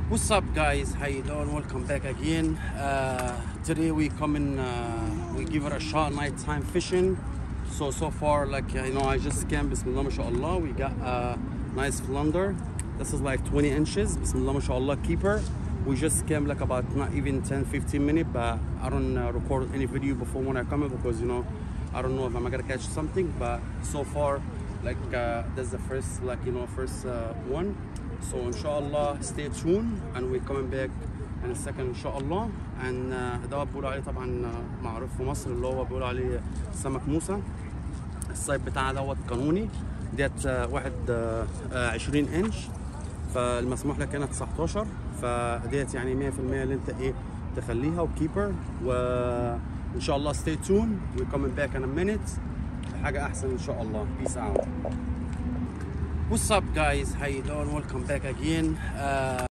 What's up, guys? How you doing? Welcome back again. Today we come in, we give it a shot, nighttime fishing. So far, like I just came. Bismillah, mashallah. We got a nice flounder. This is like 20 inches. Bismillah, mashallah. Keeper. We just came like about not even 10-15 minutes, but I don't record any video before when I come in because I don't know if I'm gonna catch something. But so far, like that's the first first one. So inshallah stay tuned and we're coming back in a second inshallah. and ده بيقولوا عليه طبعا معروف في مصر اللي هو بيقولوا عليه سمك موسى. الصيد بتاعنا دوت قانوني ديت واحد 20 انش، فالمسموح لك هنا 19، فديت يعني 100% اللي انت تخليها وكيبر. وان شاء الله stay tuned we're coming back in a minute حاجة احسن ان شاء الله. peace out. What's up, guys? How you doing? Welcome back again.